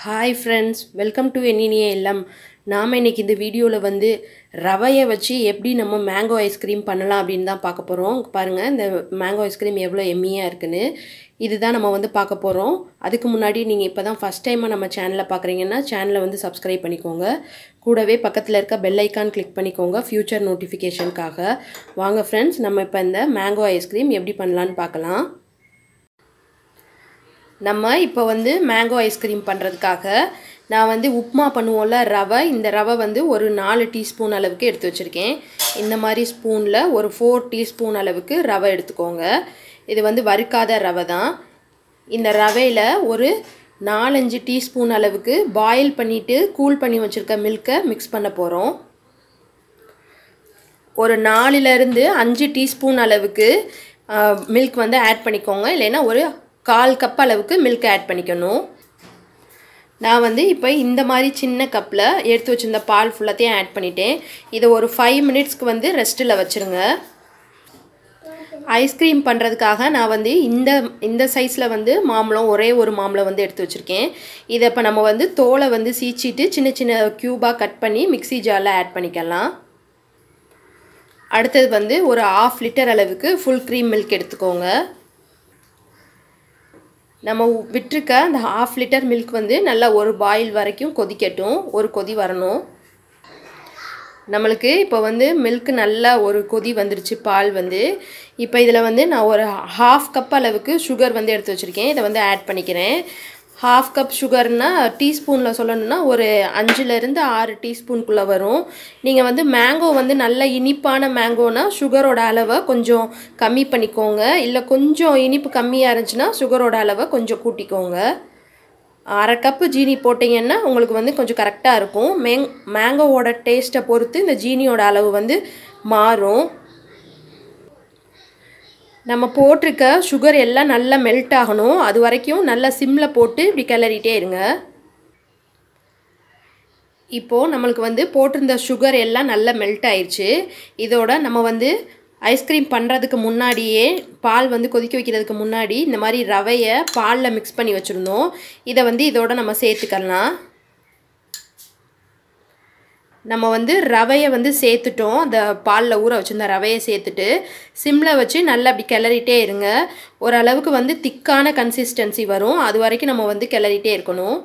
Hi friends, welcome to Eniniya Illam. நாம இன்னைக்கு இந்த வீடியோல வந்து ரவையை வச்சு எப்படி நம்ம மேங்கோ ஐஸ்கிரீம் பண்ணலாம் அப்படினு தான் பார்க்க போறோம். பாருங்க இந்த மேங்கோ ஐஸ்கிரீம் எவ்வளவு எம்மியா இருக்குன்னு. இதுதான் நம்ம வந்து பார்க்க போறோம். அதுக்கு முன்னாடி நீங்க இப்பதான் ஃபர்ஸ்ட் டைமா நம்ம சேனலை பார்க்கறீங்கன்னா சேனலை வந்து Subscribe பண்ணிக்கோங்க. கூடவே பக்கத்துல இருக்க பெல் ஐகான் கிளிக் பண்ணிக்கோங்க ஃபியூச்சர் நோட்டிஃபிகேஷன்காக. வாங்க फ्रेंड्स, நம்ம இப்ப இந்த மேங்கோ ஐஸ்கிரீம் எப்படி பண்ணலாம்னு பார்க்கலாம். நம்ம இப்போ வந்து மேங்கோ ஐஸ்கிரீம் பண்றதுக்காக நான் வந்து உப்புமா பண்ணுவோம்ல ரவை, இந்த ரவை வந்து ஒரு 4 டீஸ்பூன் அளவுக்கு எடுத்து வச்சிருக்கேன். இந்த மாதிரி ஸ்பூன்ல ஒரு 4 டீஸ்பூன் அளவுக்கு ரவை எடுத்துக்கோங்க. இது வந்து வறுக்காத ரவை தான். இந்த ரவையில ஒரு 4-5 டீஸ்பூன் அளவுக்கு பாயில் பண்ணிட்டு கூல் பண்ணி வச்சிருக்க மில்கை மிக்ஸ் பண்ண போறோம். ஒரு 4 ல இருந்து 5 டீஸ்பூன் அளவுக்கு மில்க் வந்து ஆட் பண்ணிக்கோங்க. இல்லைனா ஒரு 1/4 கப் அளவுக்கு மில்க் ஆட் பண்ணிக்கணும். நான் வந்து இப்போ இந்த மாதிரி சின்ன கப்ல எடுத்து வச்சிருந்த பால் ஃபுல்லாத்தையும் ஆட் பண்ணிட்டேன். இதை ஒரு 5 மினிட்ஸ்க்கு வந்து ரெஸ்ட்ல வச்சிருங்க. ஐஸ்கிரீம் பண்றதுக்காக நான் வந்து இந்த சைஸ்ல வந்து மாம்பழம், ஒரே ஒரு மாம்பழம் வந்து எடுத்து வச்சிருக்கேன். இதை இப்போ நம்ம வந்து தோலை வந்து சீச்சிட்டு சின்ன சின்ன கியூபா கட் பண்ணி மிக்ஸி ஜார்ல ஆட் பண்ணிக்கலாம். அடுத்து வந்து ஒரு 1/2 லிட்டர் அளவுக்கு ஃபுல் க்ரீம் மில்க் எடுத்துக்கோங்க. நம்ம விட்டுருக்க அந்த 1/2 லிட்டர் மில்க் வந்து நல்லா ஒரு பாயில் வரைக்கும் கொதிக்கட்டும். ஒரு கொதி வரணும். நம்மளுக்கு இப்போ வந்து மில்க் நல்லா ஒரு கொதி வந்துருச்சு, பால் வந்து. இப்போ இதில் வந்து நான் ஒரு 1/2 கப் அளவுக்கு சுகர் வந்து எடுத்து வச்சுருக்கேன். இதை வந்து ஆட் பண்ணிக்கிறேன். 1/2 கப் சுகர்னா டீஸ்பூனில் சொல்லணும்னா ஒரு 5 ல இருந்து 6 டீஸ்பூனுக்குள்ளே வரும். நீங்கள் வந்து மேங்கோ வந்து நல்ல இனிப்பான மேங்கோனா சுகரோட அளவை கொஞ்சம் கம்மி பண்ணிக்கோங்க. இல்லை கொஞ்சம் இனிப்பு கம்மியாக இருந்துச்சுன்னா சுகரோட அளவை கொஞ்சம் கூட்டிக்கோங்க. 1/2 கப்பு ஜீனி போட்டிங்கன்னா உங்களுக்கு வந்து கொஞ்சம் கரெக்டாக இருக்கும். மேங்கோவோட டேஸ்ட்டை பொறுத்து இந்த ஜீனியோட அளவு வந்து மாறும். நம்ம போட்டிருக்க சுகர் எல்லாம் நல்லா மெல்ட் ஆகணும். அது வரைக்கும் நல்லா சிம்ல போட்டு இப்படி கிளறிட்டே இருங்க. இப்போ நம்மளுக்கு வந்து போட்டிருந்த சுகர் எல்லாம் நல்லா மெல்ட் ஆயிடுச்சு. இதோட நம்ம வந்து ஐஸ்கிரீம் பண்ணுறதுக்கு முன்னாடியே, பால் வந்து கொதிக்க வைக்கிறதுக்கு முன்னாடி இந்த மாதிரி ரவையை பாலில் மிக்ஸ் பண்ணி வச்சுருந்தோம். இதை வந்து இதோட நம்ம சேர்த்துக்கலாம். நம்ம வந்து ரவையை வந்து சேர்த்துட்டோம். அந்த பாலில் ஊற வச்சுருந்த ரவையை சேர்த்துட்டு சிம்மில் வச்சு நல்லா அப்படி கிளறிட்டே இருங்க. ஓரளவுக்கு வந்து திக்கான கன்சிஸ்டன்சி வரும். அது வரைக்கும் நம்ம வந்து கிளறிட்டே இருக்கணும்.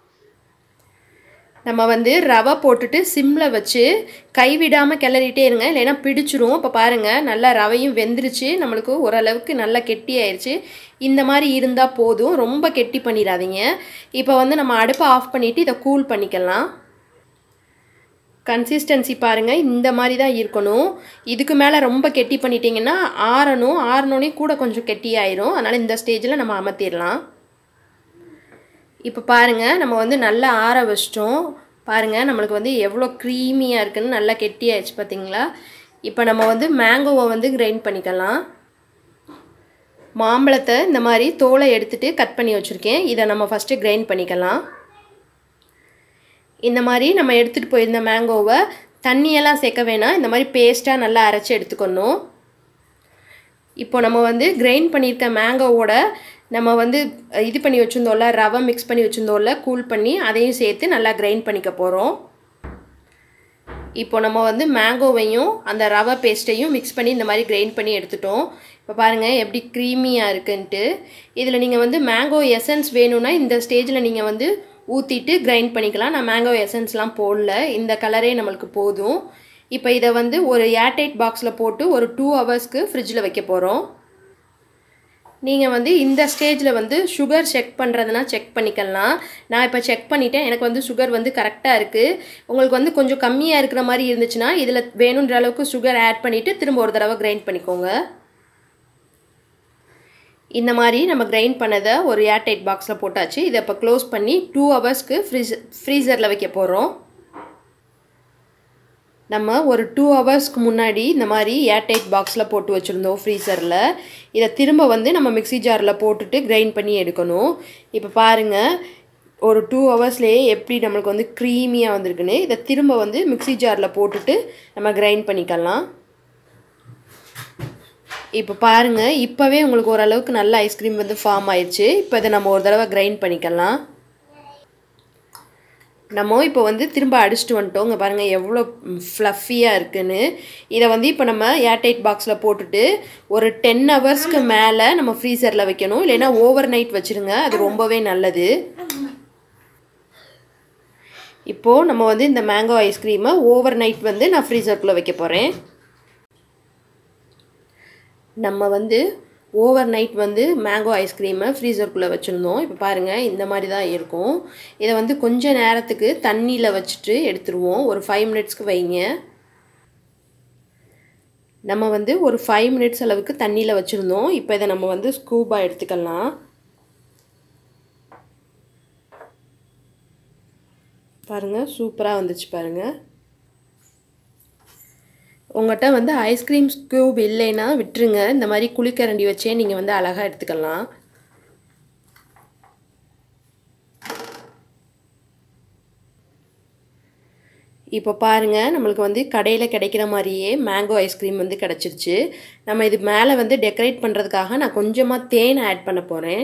நம்ம வந்து ரவை போட்டுட்டு சிம்மில் வச்சு கைவிடாமல் கிளறிட்டே இருங்க, இல்லைன்னா பிடிச்சிரும். இப்போ பாருங்கள், நல்லா ரவையும் வெந்துருச்சு. நம்மளுக்கு ஓரளவுக்கு நல்லா கெட்டி ஆயிடுச்சு. இந்த மாதிரி இருந்தால் போதும், ரொம்ப கெட்டி பண்ணிடாதீங்க. இப்போ வந்து நம்ம அடுப்பை ஆஃப் பண்ணிவிட்டு இதை கூல் பண்ணிக்கலாம். கன்சிஸ்டன்சி பாருங்கள், இந்த மாதிரி தான் இருக்கணும். இதுக்கு மேலே ரொம்ப கெட்டி பண்ணிட்டீங்கன்னா ஆறணுன்னே கூட கொஞ்சம் கெட்டி ஆயிரும். அதனால் இந்த ஸ்டேஜில் நம்ம அமர்த்திடலாம். இப்போ பாருங்கள், நம்ம வந்து நல்லா ஆற வச்சிட்டோம். பாருங்கள், நம்மளுக்கு வந்து எவ்வளோ க்ரீமியாக இருக்குன்னு நல்லா கெட்டி ஆயிடுச்சு பார்த்தீங்களா. இப்போ நம்ம வந்து மேங்கோவை வந்து கிரைண்ட் பண்ணிக்கலாம். மாம்பழத்தை இந்த மாதிரி தோலை எடுத்துகிட்டு கட் பண்ணி வச்சுருக்கேன். இதை நம்ம ஃபஸ்ட்டு கிரைண்ட் பண்ணிக்கலாம். இந்த மாதிரி நம்ம எடுத்துகிட்டு போயிருந்த மேங்கோவை தண்ணியெல்லாம் சேர்க்க வேணாம், இந்த மாதிரி பேஸ்ட்டாக நல்லா அரைச்சி எடுத்துக்கணும். இப்போ நம்ம வந்து கிரைண்ட் பண்ணியிருக்க மேங்கோவோட நம்ம வந்து இது பண்ணி வச்சுருந்தோம்ல, ரவை மிக்ஸ் பண்ணி வச்சுருந்தோம்ல, கூல் பண்ணி அதையும் சேர்த்து நல்லா கிரைண்ட் பண்ணிக்க போகிறோம். இப்போ நம்ம வந்து மேங்கோவையும் அந்த ரவை பேஸ்ட்டையும் மிக்ஸ் பண்ணி இந்த மாதிரி கிரைண்ட் பண்ணி எடுத்துட்டோம். இப்போ பாருங்கள் எப்படி க்ரீமியாக இருக்குன்ட்டு. இதில் நீங்கள் வந்து மேங்கோ எசன்ஸ் வேணும்னா இந்த ஸ்டேஜில் நீங்கள் வந்து ஊற்றிட்டு கிரைண்ட் பண்ணிக்கலாம். நான் மேங்கோ எசன்ஸ்லாம் போடல, இந்த கலரே நம்மளுக்கு போதும். இப்போ இதை வந்து ஒரு ஏர்டைட் பாக்ஸில் போட்டு ஒரு 2 ஹவர்ஸ்க்கு ஃப்ரிட்ஜில் வைக்க போகிறோம். நீங்கள் வந்து இந்த ஸ்டேஜில் வந்து சுகர் செக் பண்ணுறதுனா செக் பண்ணிக்கலாம். நான் இப்போ செக் பண்ணிட்டேன். எனக்கு வந்து சுகர் வந்து கரெக்டாக இருக்குது. உங்களுக்கு வந்து கொஞ்சம் கம்மியாக இருக்கிற மாதிரி இருந்துச்சுன்னா இதில் வேணுன்ற அளவுக்கு சுகர் ஆட் பண்ணிவிட்டு திரும்ப ஒரு தடவை கிரைண்ட் பண்ணிக்கோங்க. இந்த மாதிரி நம்ம கிரைண்ட் பண்ணதை ஒரு ஏர்டைட் பாக்ஸில் போட்டாச்சு. இதை இப்போ க்ளோஸ் பண்ணி 2 ஹவர்ஸ்க்கு ஃப்ரீசரில் வைக்க போகிறோம். நம்ம ஒரு 2 ஹவர்ஸ்க்கு முன்னாடி இந்த மாதிரி ஏர்டைட் பாக்ஸில் போட்டு வச்சுருந்தோம் ஃப்ரீசரில். இதை திரும்ப வந்து நம்ம மிக்ஸி ஜாரில் போட்டுட்டு கிரைண்ட் பண்ணி எடுக்கணும். இப்போ பாருங்கள், ஒரு 2 ஹவர்ஸ்லேயே எப்படி நம்மளுக்கு வந்து க்ரீமியாக வந்திருக்குன்னு. இதை திரும்ப வந்து மிக்ஸி ஜாரில் போட்டுட்டு நம்ம கிரைண்ட் பண்ணிக்கலாம். இப்போ பாருங்கள், இப்போவே உங்களுக்கு ஓரளவுக்கு நல்ல ஐஸ்கிரீம் வந்து ஃபார்ம் ஆயிடுச்சு. இப்போ இதை நம்ம ஒரு தடவை கிரைண்ட் பண்ணிக்கலாம். நம்ம இப்போ வந்து திரும்ப அடிச்சுட்டு வந்துட்டோம். இங்கே பாருங்கள் எவ்வளோ ஃப்ளஃபியாக இருக்குன்னு. இதை வந்து இப்போ நம்ம ஏர்டைட் பாக்ஸில் போட்டுட்டு ஒரு 10 ஹவர்ஸ்க்கு மேலே நம்ம ஃப்ரீசரில் வைக்கணும். இல்லைன்னா ஓவர் நைட் வச்சுருங்க, அது ரொம்பவே நல்லது. இப்போது நம்ம வந்து இந்த மேங்கோ ஐஸ்கிரீமை ஓவர் நைட் வந்து நான் ஃப்ரீசருக்குள்ளே வைக்க போகிறேன். நம்ம வந்து ஓவர் நைட் வந்து மேங்கோ ஐஸ்கிரீமை ஃப்ரீசருக்குள்ளே வச்சுருந்தோம். இப்போ பாருங்கள் இந்த மாதிரி தான் இருக்கும். இதை வந்து கொஞ்சம் நேரத்துக்கு தண்ணியில் வச்சுட்டு எடுத்துருவோம். ஒரு 5 மினிட்ஸ்க்கு வைங்க. நம்ம வந்து ஒரு 5 மினிட்ஸ் அளவுக்கு தண்ணியில் வச்சுருந்தோம். இப்போ இதை நம்ம வந்து ஸ்கூப்பாக எடுத்துக்கலாம். பாருங்கள் சூப்பராக வந்துச்சு பாருங்கள். உங்கள்கிட்ட வந்து ஐஸ்கிரீம் ஸ்கூப் இல்லைன்னா விட்டுருங்க. இந்த மாதிரி குழிக்கரண்டி வச்சே நீங்கள் வந்து அழகாக எடுத்துக்கலாம். இப்போ பாருங்கள் நம்மளுக்கு வந்து கடையில் கிடைக்கிற மாதிரியே மேங்கோ ஐஸ்கிரீம் வந்து கிடச்சிருச்சு. நம்ம இது மேலே வந்து டெக்கரேட் பண்ணுறதுக்காக நான் கொஞ்சமாக தேன் ஆட் பண்ண போகிறேன்.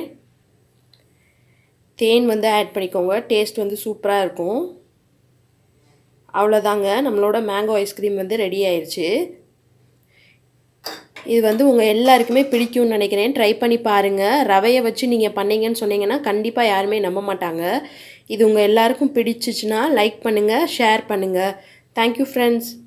தேன் வந்து ஆட் பண்ணிக்கோங்க, டேஸ்ட் வந்து சூப்பராக இருக்கும். அவ்வளோதாங்க, நம்மளோட மேங்கோ ஐஸ்கிரீம் வந்து ரெடி ஆயிடுச்சு. இது வந்து உங்கள் எல்லாருக்குமே பிடிக்கும்னு நினைக்கிறேன். ட்ரை பண்ணி பாருங்கள். ரவையை வச்சு நீங்கள் பண்ணீங்கன்னு சொன்னீங்கன்னா கண்டிப்பாக யாருமே நம்ப மாட்டாங்க. இது உங்கள் எல்லாருக்கும் பிடிச்சிச்சுன்னா லைக் பண்ணுங்கள், ஷேர் பண்ணுங்கள். Thank you friends.